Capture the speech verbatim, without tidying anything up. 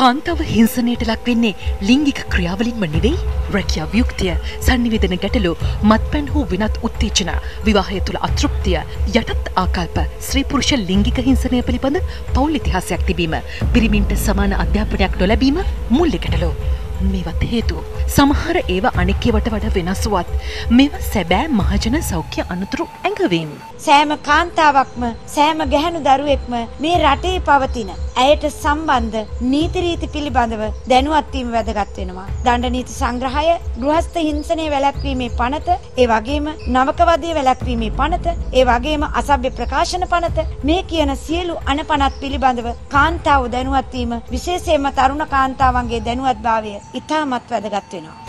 කාන්තාව හිංසනයට ලක් වෙන්නේ ලිංගික ක්‍රියාවලින්ම නෙවෙයි. රැකියා වියුක්තිය, සංනිවේදන ගැටලු, මත්පැන් හෝ වෙනත් උත්තේජන, විවාහය තුළ අතෘප්තිය, යටත් ආකල්ප, ස්ත්‍රී පුරුෂ ලිංගික හිංසනය පිළිබඳ පෞල් ඉතිහාසයක් තිබීම, පිරිමින්ට සමාන අධ්‍යාපනයක් නොලැබීම මුල් ගැටලු. මේවත් හේතු. සමහර ඒවා අනෙක්කේවට වඩා වෙනස් වුවත් මේවා සැබෑ මහජන සෞඛ්‍ය අනතුරු ඇඟවීම්. සෑම කාන්තාවක්ම සෑම ගැහැණු දරුවෙක්ම මේ රටේ පවතින ඇයට සම්බන්ධ නීති රීති පිළිබඳව දැනුවත් වීම වැදගත් වෙනවා. දණ්ඩ නීති සංග්‍රහය, ගෘහස්ත හිංසනය වැළැක්වීමේ පනත, ඒ වගේම නවක වදය වැළැක්වීමේ පනත, ඒ වගේම අසභ්‍ය ප්‍රකාශන පනත, මේ කියන සියලු අනපනත් පිළිබඳව කාන්තාව දැනුවත් වීම, විශේෂයෙන්ම තරුණ කාන්තාවන්ගේ දැනුවත්භාවය ඉතාමත් වැදගත් වෙනවා.